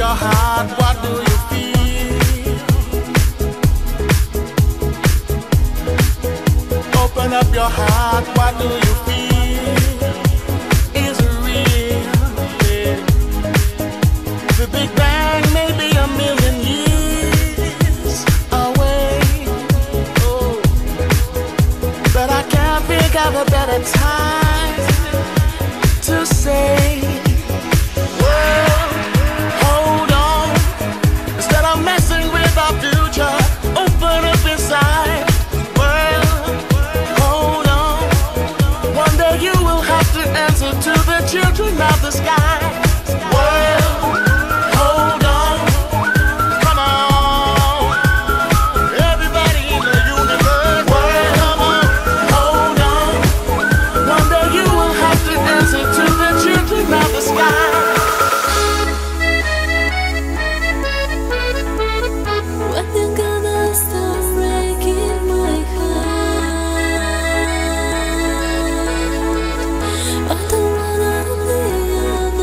your heart, what do you feel? Open up your heart, what do you feel? Is it real? Yeah. The Big Bang may be a million years away. Oh, but I can't think of a better time to say, well, hold on. Instead of messing with our future, open up inside. Well, hold on. One day you will have to answer to the children of the sky. Well, hold on. Come on. Everybody in the universe. Well, come on. Hold on. One day you will have to answer to the children of the sky. When you gonna stop breaking my heart? I don't wanna be alone.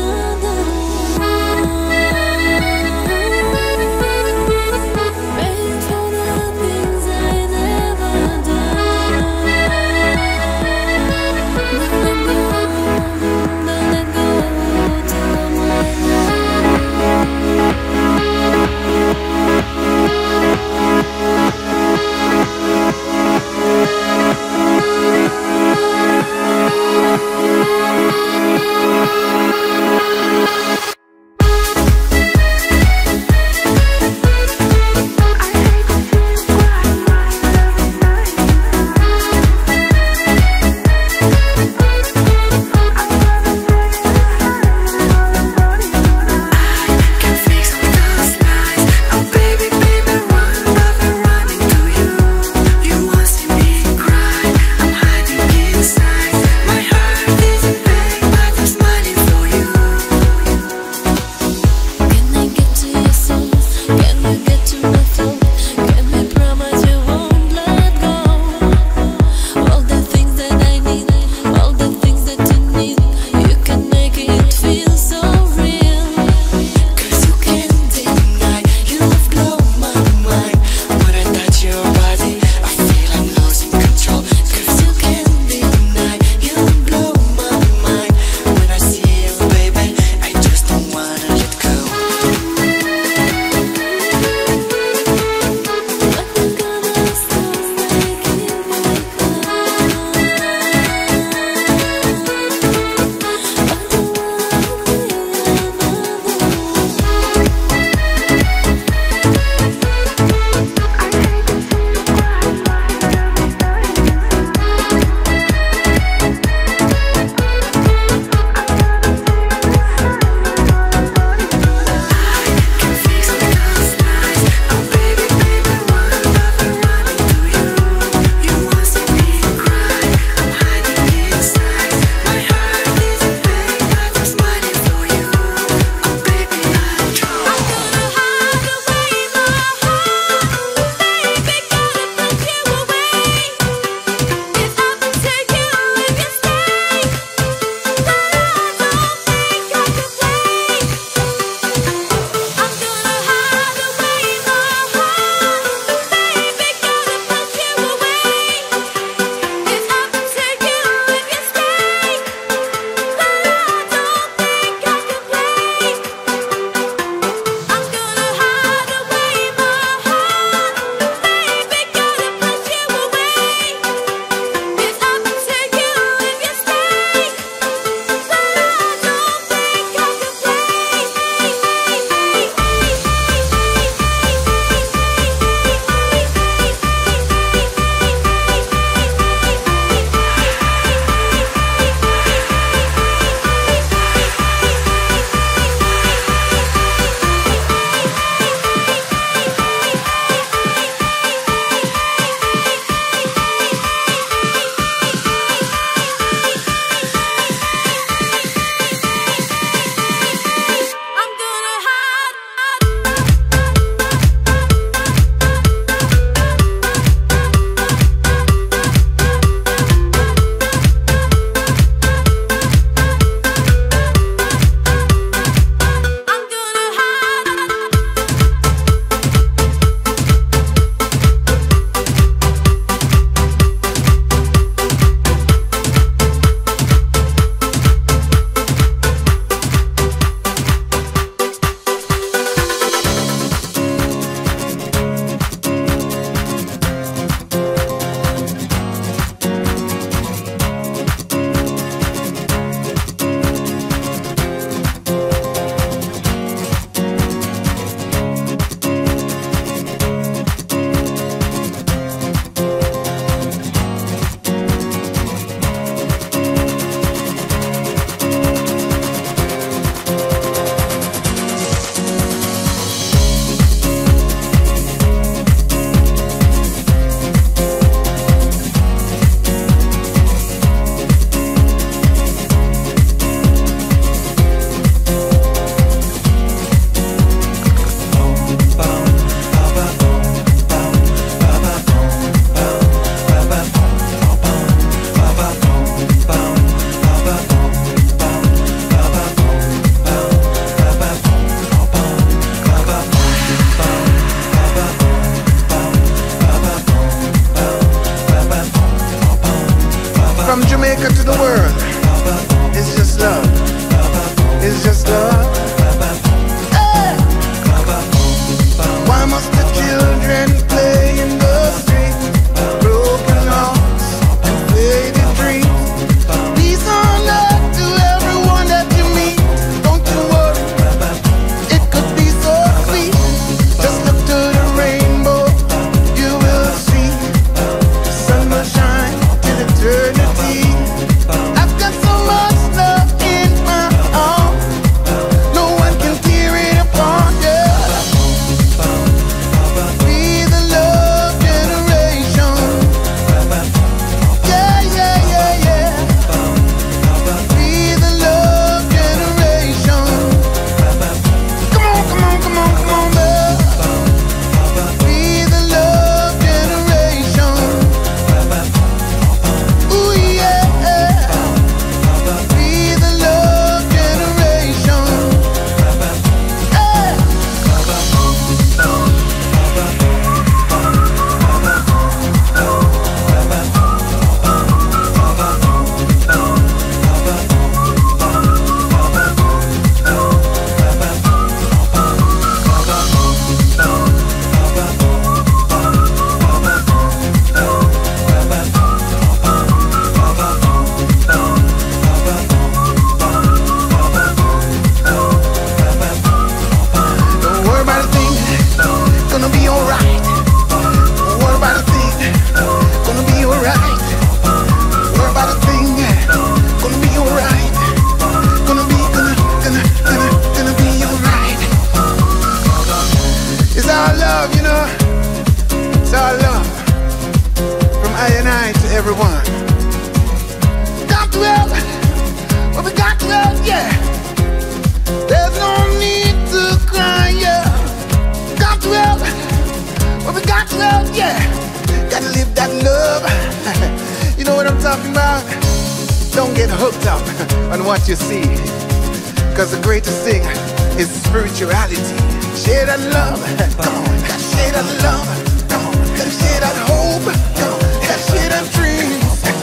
You know what I'm talking about? Don't get hooked up on what you see, cause the greatest thing is spirituality. Share that love, come on. Share that love, come on. Share that hope, come on. Share that dreams.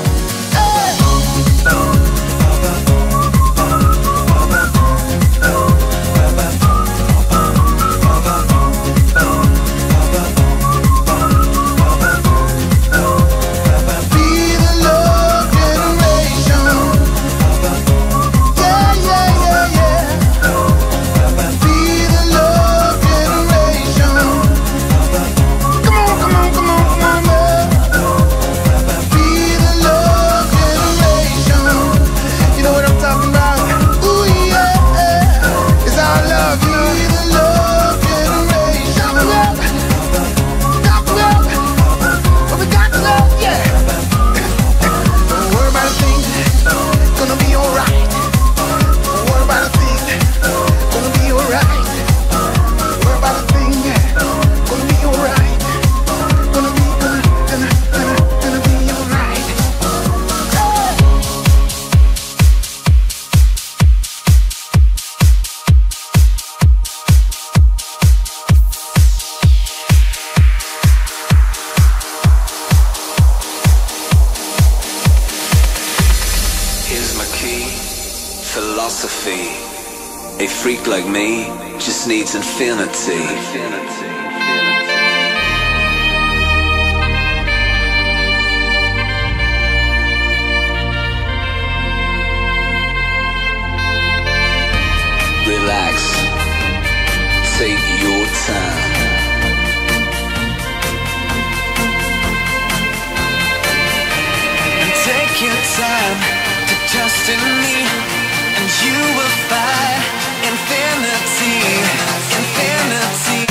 Philosophy. A freak like me just needs infinity. Relax. Take your time. And take your time to trust in me, and you will find infinity, infinity.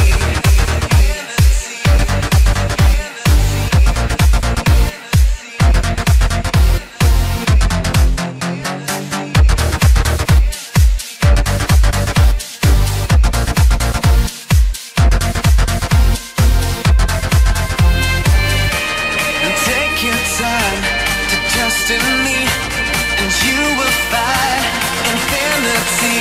And take your time to trust in me, and you will find infinity.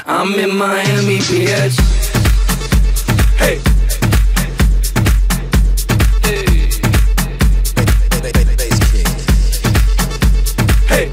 I'm in Miami, bitch. Hey. Hey.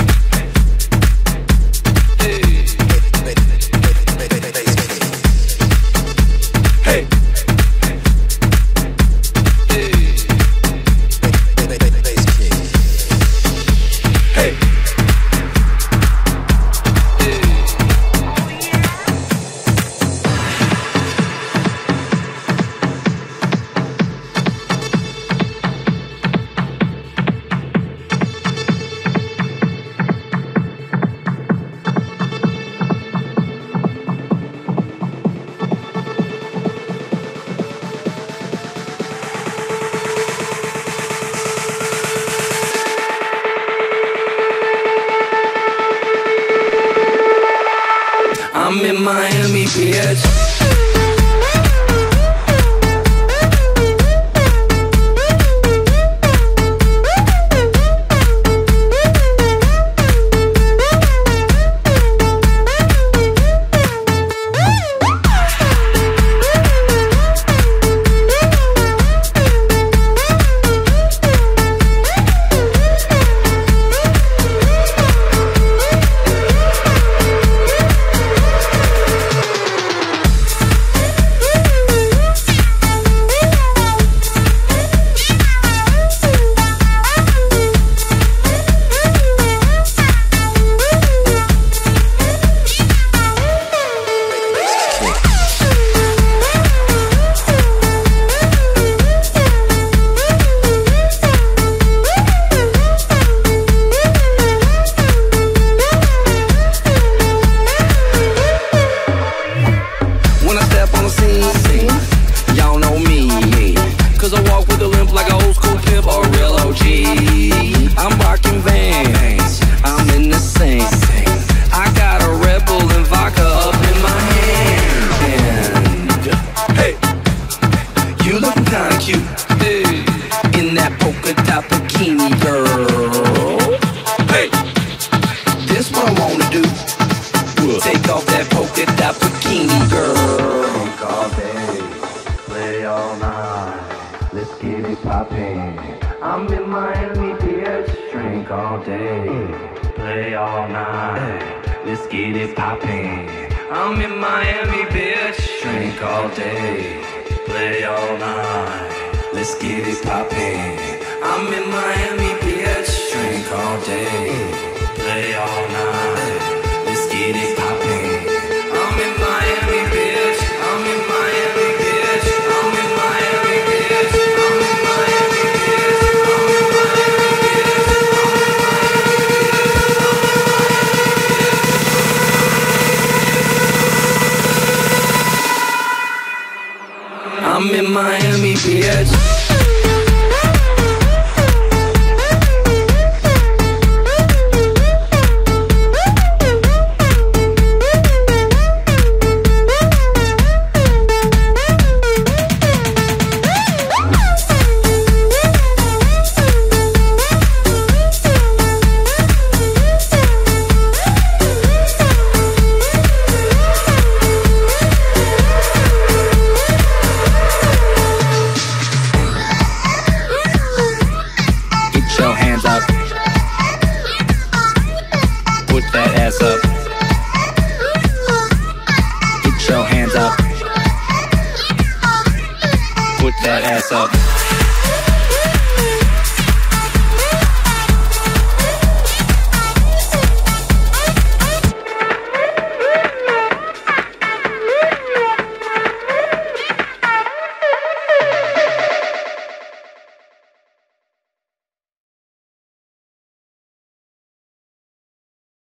I'm in Miami, bitch. I'm in Miami, bitch. Drink all day, play all night. Let's get it poppin'. I'm in Miami, bitch. Drink all day, play all night. Let's get it poppin'. I'm in Miami, bitch. Drink all day, play all night. Let's get it poppin'. I'm in Miami, bitch. I'm in Miami, bitch. I'm in Miami, bitch. I'm in Miami, bitch. I'm in Miami, bitch. I'm in Miami, bitch. Put that ass up.